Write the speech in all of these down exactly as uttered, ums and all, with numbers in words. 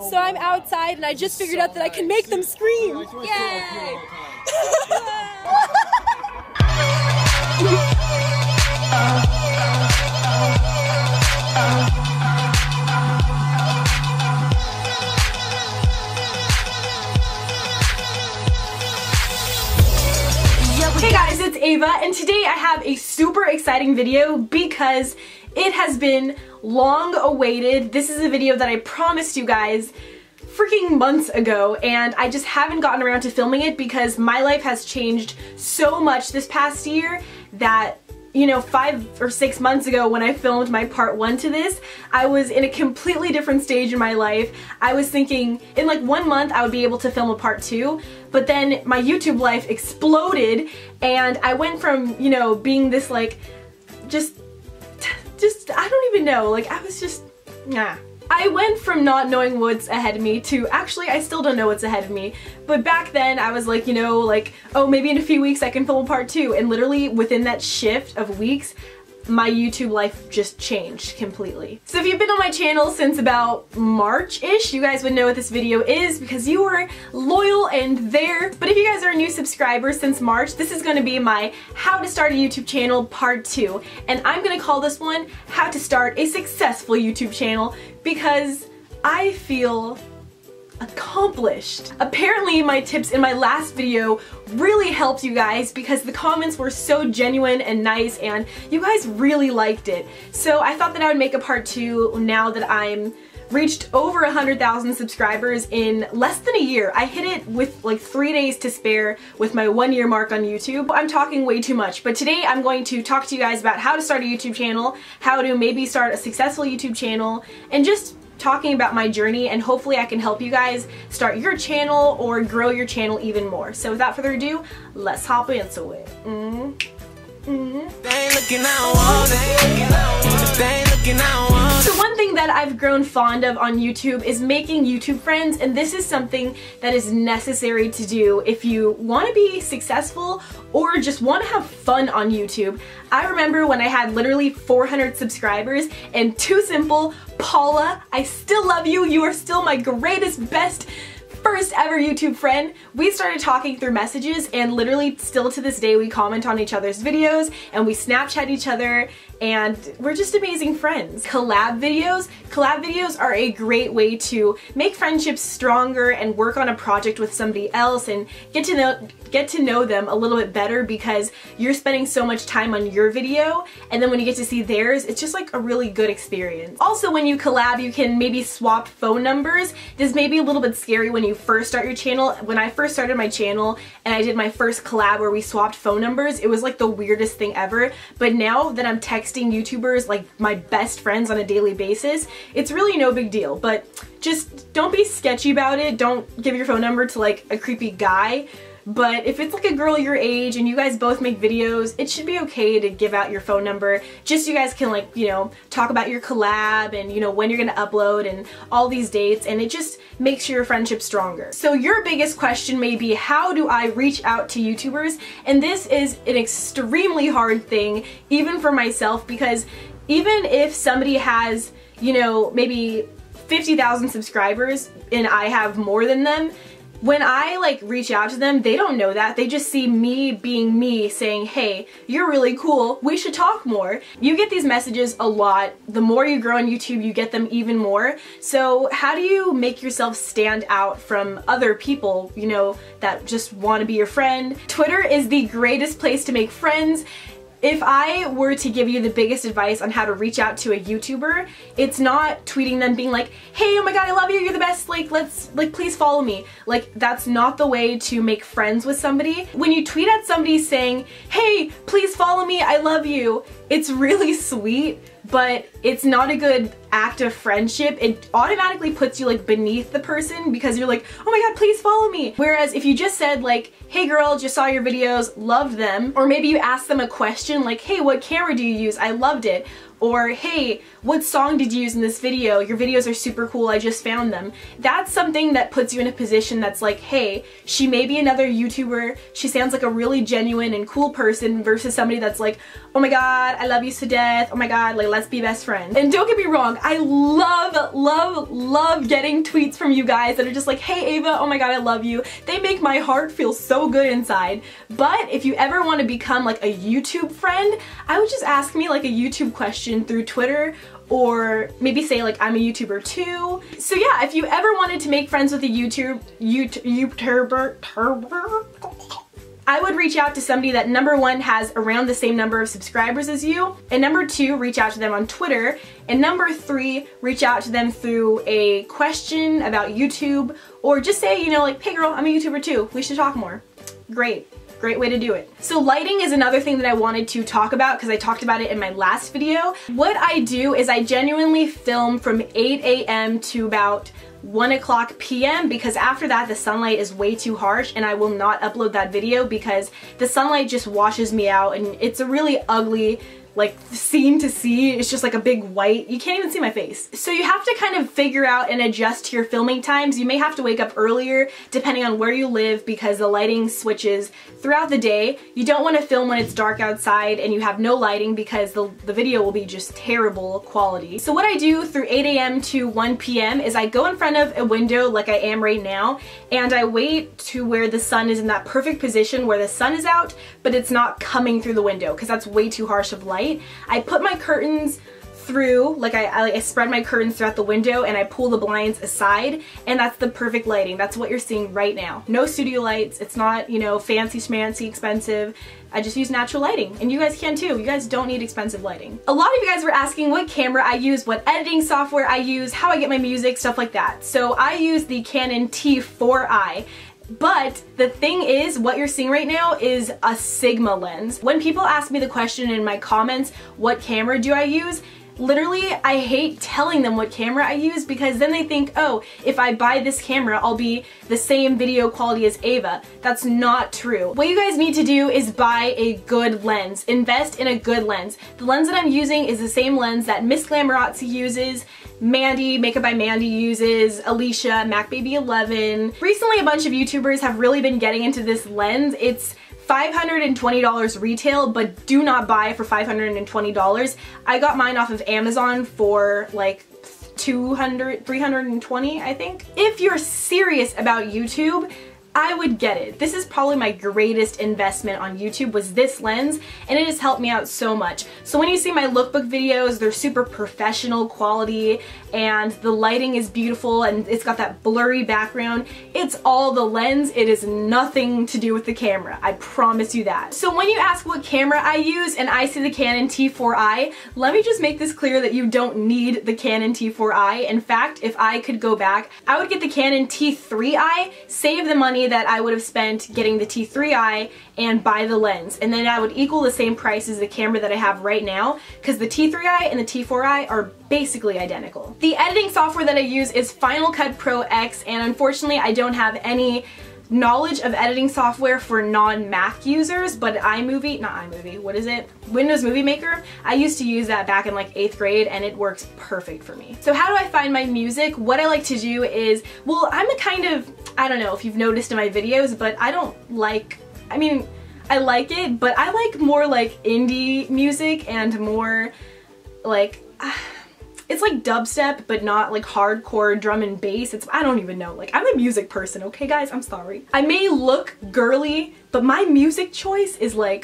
So I'm outside and I just figured out that I can make them scream. Yay! Hey guys, it's Ava, and today I have a super exciting video because it has been long awaited. This is a video that I promised you guys freaking months ago, and I just haven't gotten around to filming it because my life has changed so much this past year that, you know, five or six months ago when I filmed my part one to this, I was in a completely different stage in my life. I was thinking in like one month I would be able to film a part two, but then my YouTube life exploded and I went from, you know, being this like, just, just, I don't even know, like I was just, nah. I went from not knowing what's ahead of me to actually I still don't know what's ahead of me, but back then I was like, you know, like, oh, maybe in a few weeks I can film a part two, and literally within that shift of weeks my YouTube life just changed completely. So if you've been on my channel since about March-ish, you guys would know what this video is because you were loyal and there. But if you guys are a new subscriber since March, this is going to be my How to Start a YouTube Channel Part two. And I'm going to call this one How to Start a Successful YouTube Channel because I feel accomplished. Apparently my tips in my last video really helped you guys because the comments were so genuine and nice and you guys really liked it. So I thought that I would make a part two now that I'm reached over a hundred thousand subscribers in less than a year. I hit it with like three days to spare with my one year mark on YouTube. I'm talking way too much, but today I'm going to talk to you guys about how to start a YouTube channel, how to maybe start a successful YouTube channel, and just talking about my journey, and hopefully I can help you guys start your channel or grow your channel even more. So without further ado, let's hop into it. Mm. Mm. So one thing that I've grown fond of on YouTube is making YouTube friends, and this is something that is necessary to do if you want to be successful or just want to have fun on YouTube. I remember when I had literally four hundred subscribers and Too Simple, Paula, I still love you, you are still my greatest, best, first ever YouTube friend. We started talking through messages, and literally still to this day we comment on each other's videos and we Snapchat each other, and we're just amazing friends. Collab videos. Collab videos are a great way to make friendships stronger and work on a project with somebody else and get to know get to know them a little bit better because you're spending so much time on your video, and then when you get to see theirs, it's just like a really good experience. Also, when you collab, you can maybe swap phone numbers. This may be a little bit scary when you first start your channel. When I first started my channel and I did my first collab where we swapped phone numbers, it was like the weirdest thing ever, but now that I'm texting YouTubers like my best friends on a daily basis, it's really no big deal. But just don't be sketchy about it. Don't give your phone number to like a creepy guy. But if it's like a girl your age and you guys both make videos, it should be okay to give out your phone number just so you guys can, like, you know, talk about your collab and, you know, when you're gonna upload and all these dates, and it just makes your friendship stronger. So your biggest question may be, how do I reach out to YouTubers? And this is an extremely hard thing, even for myself, because even if somebody has, you know, maybe fifty thousand subscribers and I have more than them, when I like reach out to them, they don't know that. They just see me being me saying, hey, you're really cool, we should talk more. You get these messages a lot. The more you grow on YouTube, you get them even more. So how do you make yourself stand out from other people, you know, that just want to be your friend? Twitter is the greatest place to make friends. If I were to give you the biggest advice on how to reach out to a YouTuber, it's not tweeting them being like, hey, oh my god, I love you, you're the best, like, let's, like, please follow me. Like, that's not the way to make friends with somebody. When you tweet at somebody saying, hey, please follow me, I love you, it's really sweet, but it's not a good act of friendship. It automatically puts you like beneath the person because you're like, oh my god, please follow me. Whereas if you just said like, hey girl, just saw your videos, loved them, or maybe you asked them a question like, hey, what camera do you use? I loved it. Or, hey, what song did you use in this video? Your videos are super cool, I just found them. That's something that puts you in a position that's like, hey, she may be another YouTuber, she sounds like a really genuine and cool person, versus somebody that's like, oh my god, I love you to death, oh my god, like, let's be best friends. And don't get me wrong, I love, love, love getting tweets from you guys that are just like, hey Ava, oh my god, I love you. They make my heart feel so good inside. But if you ever want to become like a YouTube friend, I would just ask me like a YouTube question through Twitter, or maybe say like, I'm a YouTuber too. So yeah, if you ever wanted to make friends with a YouTube, YouTuber, I would reach out to somebody that, number one, has around the same number of subscribers as you, and number two, reach out to them on Twitter, and number three, reach out to them through a question about YouTube, or just say, you know, like, hey girl, I'm a YouTuber too, we should talk more. Great. Great way to do it. So lighting is another thing that I wanted to talk about because I talked about it in my last video. What I do is I genuinely film from eight A M to about one o'clock P M because after that the sunlight is way too harsh and I will not upload that video because the sunlight just washes me out and it's a really ugly like scene to see. It's just like a big white, you can't even see my face. So you have to kind of figure out and adjust to your filming times. You may have to wake up earlier depending on where you live because the lighting switches throughout the day. You don't want to film when it's dark outside and you have no lighting because the, the video will be just terrible quality. So what I do through eight A M to one P M is I go in front of a window like I am right now and I wait to where the sun is in that perfect position where the sun is out but it's not coming through the window because that's way too harsh of light. I put my curtains through, like I, I, I spread my curtains throughout the window and I pull the blinds aside and that's the perfect lighting. That's what you're seeing right now. No studio lights, it's not, you know, fancy schmancy expensive. I just use natural lighting and you guys can too. You guys don't need expensive lighting. A lot of you guys were asking what camera I use, what editing software I use, how I get my music, stuff like that. So I use the Canon T four I. But the thing is, what you're seeing right now is a Sigma lens. When people ask me the question in my comments, what camera do I use? Literally, I hate telling them what camera I use because then they think, oh, if I buy this camera, I'll be the same video quality as Ava. That's not true. What you guys need to do is buy a good lens. Invest in a good lens. The lens that I'm using is the same lens that Miss Glamorazzi uses, Mandy, Makeup by Mandy uses, Alicia, Mac Baby eleven. Recently, a bunch of YouTubers have really been getting into this lens. It's five hundred twenty dollars retail, but do not buy for five hundred twenty dollars. I got mine off of Amazon for like two hundred, three hundred twenty, I think. If you're serious about YouTube, I would get it. This is probably my greatest investment on YouTube was this lens and it has helped me out so much. So when you see my lookbook videos, they're super professional quality and the lighting is beautiful and it's got that blurry background. It's all the lens. It is nothing to do with the camera. I promise you that. So when you ask what camera I use and I see the Canon T four I, let me just make this clear that you don't need the Canon T four I. In fact, if I could go back, I would get the Canon T three I, save the money that I would have spent getting the T three I and buy the lens, and then I would equal the same price as the camera that I have right now because the T three I and the T four I are basically identical. The editing software that I use is Final Cut Pro X, and unfortunately I don't have any knowledge of editing software for non-Mac users, but iMovie, not iMovie, what is it? Windows Movie Maker. I used to use that back in like eighth grade and it works perfect for me. So how do I find my music? What I like to do is, well, I'm a kind of, I don't know if you've noticed in my videos, but I don't like, I mean, I like it, but I like more like indie music and more like, uh, it's like dubstep, but not like hardcore drum and bass. It's, I don't even know. Like, I'm a music person, okay guys? I'm sorry. I may look girly, but my music choice is like,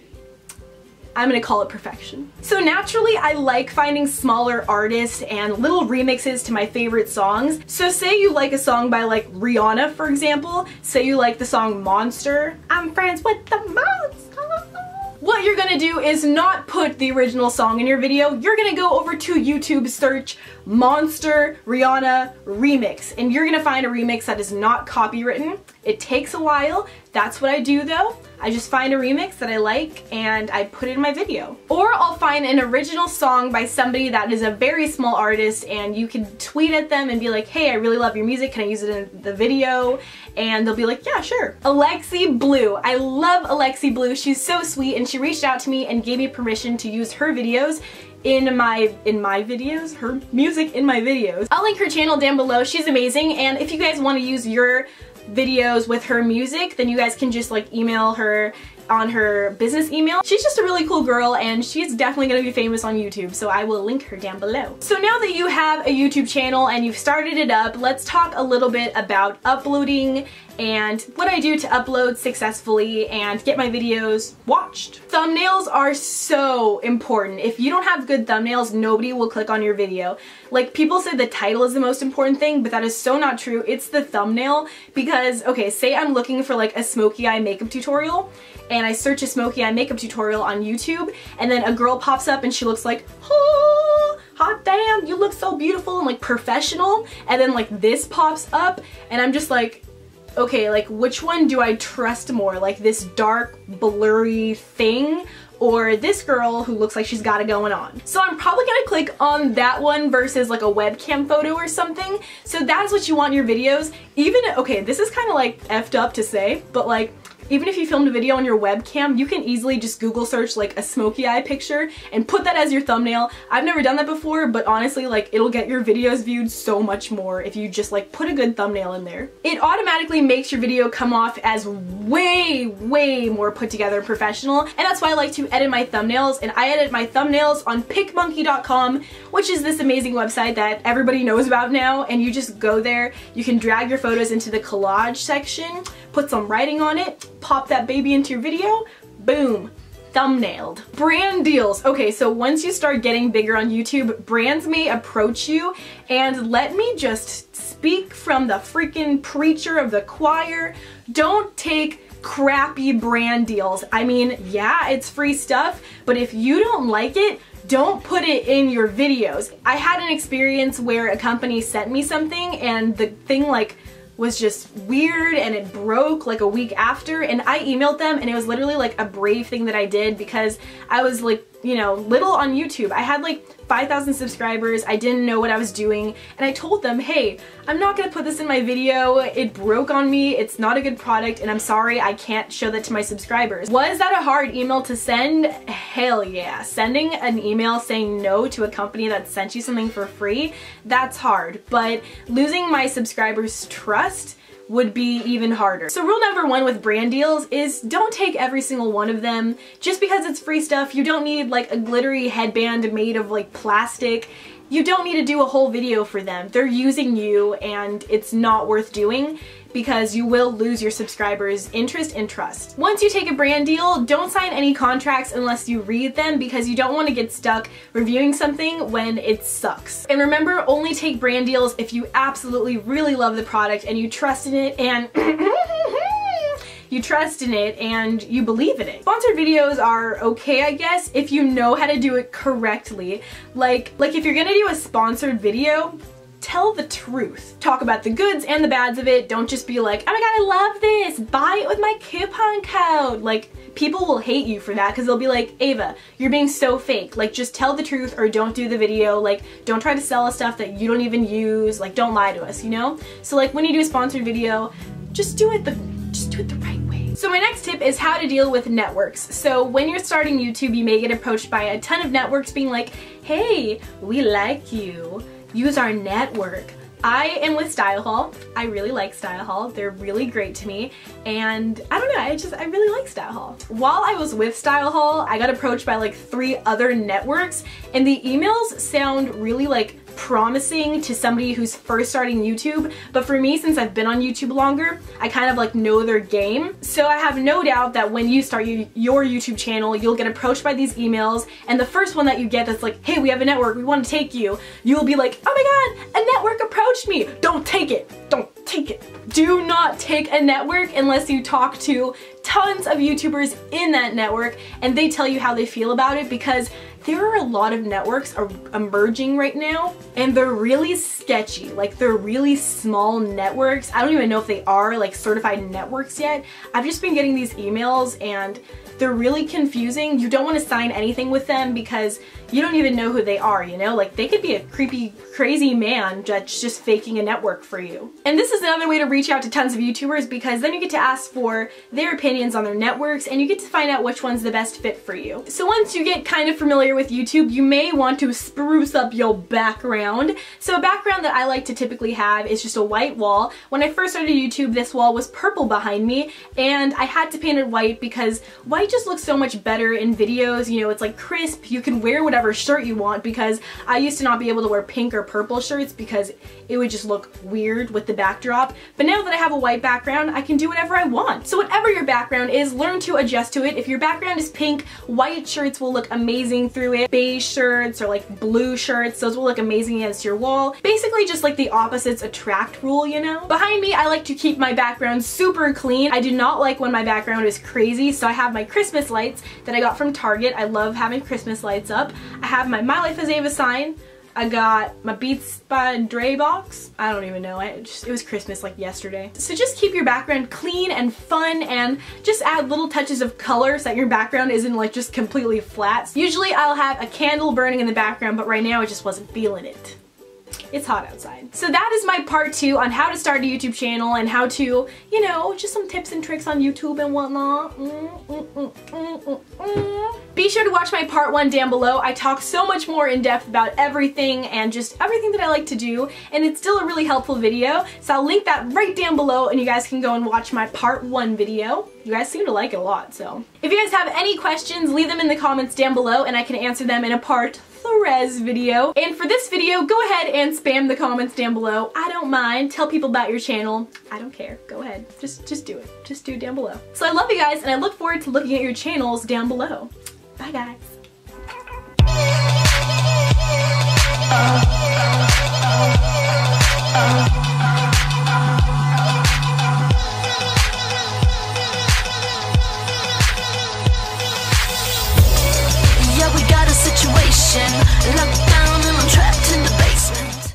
I'm gonna call it perfection. So naturally, I like finding smaller artists and little remixes to my favorite songs. So say you like a song by like Rihanna, for example. Say you like the song Monster. I'm friends with the monster. What you're gonna do is not put the original song in your video. You're gonna go over to YouTube, search Monster Rihanna remix, and you're gonna find a remix that is not copywritten. It takes a while. That's what I do though. I just find a remix that I like and I put it in my video. Or I'll find an original song by somebody that is a very small artist and you can tweet at them and be like, hey, I really love your music, can I use it in the video? And they'll be like, yeah, sure. Alexi Blue. I love Alexi Blue. She's so sweet and she reached out to me and gave me permission to use her videos in my in my videos, her music in my videos. I'll link her channel down below. She's amazing, and if you guys want to use your videos with her music, then you guys can just like email her on her business email. She's just a really cool girl, and she's definitely gonna be famous on YouTube, so I will link her down below. So now that you have a YouTube channel and you've started it up, let's talk a little bit about uploading and what I do to upload successfully and get my videos watched. Thumbnails are so important. If you don't have good thumbnails, nobody will click on your video. Like, people say the title is the most important thing, but that is so not true. It's the thumbnail, because, okay, say I'm looking for like a smoky eye makeup tutorial, and I search a smoky eye makeup tutorial on YouTube, and then a girl pops up and she looks like, oh, hot damn, you look so beautiful and like professional, and then like this pops up, and I'm just like, okay, like which one do I trust more? Like this dark, blurry thing, or this girl who looks like she's got it going on? So I'm probably gonna click on that one versus like a webcam photo or something. So that's what you want in your videos. Even, okay, this is kind of like effed up to say, but like, even if you filmed a video on your webcam, you can easily just Google search like a smoky eye picture and put that as your thumbnail. I've never done that before, but honestly, like, it'll get your videos viewed so much more if you just like put a good thumbnail in there. It automatically makes your video come off as way, way more put together and professional, and that's why I like to edit my thumbnails, and I edit my thumbnails on PicMonkey dot com, which is this amazing website that everybody knows about now, and you just go there, you can drag your photos into the collage section, put some writing on it, pop that baby into your video, boom, thumbnailed. Brand deals. Okay, so once you start getting bigger on YouTube, brands may approach you, and let me just speak from the freaking preacher of the choir. Don't take crappy brand deals. I mean, yeah, it's free stuff, but if you don't like it, don't put it in your videos. I had an experience where a company sent me something, and the thing like was just weird, and it broke like a week after, and I emailed them, and it was literally like a brave thing that I did, because I was like, you know, little on YouTube. I had like five thousand subscribers, I didn't know what I was doing, and I told them, hey, I'm not gonna put this in my video, it broke on me, it's not a good product, and I'm sorry, I can't show that to my subscribers. Was that a hard email to send? Hell yeah. Sending an email saying no to a company that sent you something for free, that's hard, but losing my subscribers' trust would be even harder. So rule number one with brand deals is don't take every single one of them. Just because it's free stuff, you don't need like a glittery headband made of like plastic. You don't need to do a whole video for them. They're using you, and it's not worth doing, because you will lose your subscribers' interest and trust. Once you take a brand deal, don't sign any contracts unless you read them, because you don't want to get stuck reviewing something when it sucks. And remember, only take brand deals if you absolutely really love the product and you trust in it, and you trust in it and you believe in it. Sponsored videos are okay, I guess, if you know how to do it correctly. Like, like if you're gonna do a sponsored video, tell the truth. Talk about the goods and the bads of it. Don't just be like, oh my god, I love this, buy it with my coupon code. Like, people will hate you for that, because they'll be like, Ava, you're being so fake. Like, just tell the truth or don't do the video. Like, don't try to sell us stuff that you don't even use. Like, don't lie to us, you know? So like, when you do a sponsored video, just do it the just do it the right way. So my next tip is how to deal with networks. So when you're starting YouTube, you may get approached by a ton of networks being like, hey, we like you, use our network. I am with Stylehall. I really like Stylehall. They're really great to me, and I don't know, I just, I really like Stylehall. While I was with Stylehall, I got approached by like three other networks, and the emails sound really like promising to somebody who's first starting YouTube, but for me, since I've been on YouTube longer, I kind of like know their game. So I have no doubt that when you start your YouTube channel, you'll get approached by these emails, and the first one that you get that's like, hey, we have a network, we want to take you, you'll be like, oh my god, a network approached me. Don't take it. Don't take it. Do not take a network unless you talk to tons of YouTubers in that network and they tell you how they feel about it, because there are a lot of networks are emerging right now, and they're really sketchy. Like, they're really small networks. I don't even know if they are like certified networks yet. I've just been getting these emails and they're really confusing. You don't want to sign anything with them because you don't even know who they are, you know? Like, they could be a creepy, crazy man that's just faking a network for you. And this is another way to reach out to tons of YouTubers, because then you get to ask for their opinions on their networks and you get to find out which one's the best fit for you. So once you get kind of familiar familiar with YouTube, you may want to spruce up your background. So a background that I like to typically have is just a white wall. When I first started YouTube, this wall was purple behind me, and I had to paint it white because white just looks so much better in videos. You know, it's like crisp, you can wear whatever shirt you want, because I used to not be able to wear pink or purple shirts because it would just look weird with the backdrop. But now that I have a white background, I can do whatever I want. So whatever your background is, learn to adjust to it. If your background is pink, white shirts will look amazing through it. Beige shirts or like blue shirts, those will look amazing against your wall. Basically just like the opposites attract rule, you know? Behind me, I like to keep my background super clean. I do not like when my background is crazy, so I have my Christmas lights that I got from Target. I love having Christmas lights up. I have my My Life as Ava sign. I got my Beats by Dre box. I don't even know, I just, it was Christmas like yesterday. So just keep your background clean and fun, and just add little touches of color so that your background isn't like just completely flat. Usually I'll have a candle burning in the background, but right now I just wasn't feeling it. It's hot outside. So that is my part two on how to start a YouTube channel and how to, you know, just some tips and tricks on YouTube and whatnot. Mm, mm, mm, mm, mm, mm. Be sure to watch my part one down below. I talk so much more in depth about everything and just everything that I like to do, and it's still a really helpful video. So I'll link that right down below and you guys can go and watch my part one video. You guys seem to like it a lot, so. If you guys have any questions, leave them in the comments down below and I can answer them in a part three video. And for this video, go ahead and spam the comments down below. I don't mind. Tell people about your channel. I don't care. Go ahead. Just, just do it. Just do it down below. So I love you guys and I look forward to looking at your channels down below. Bye guys. Uh.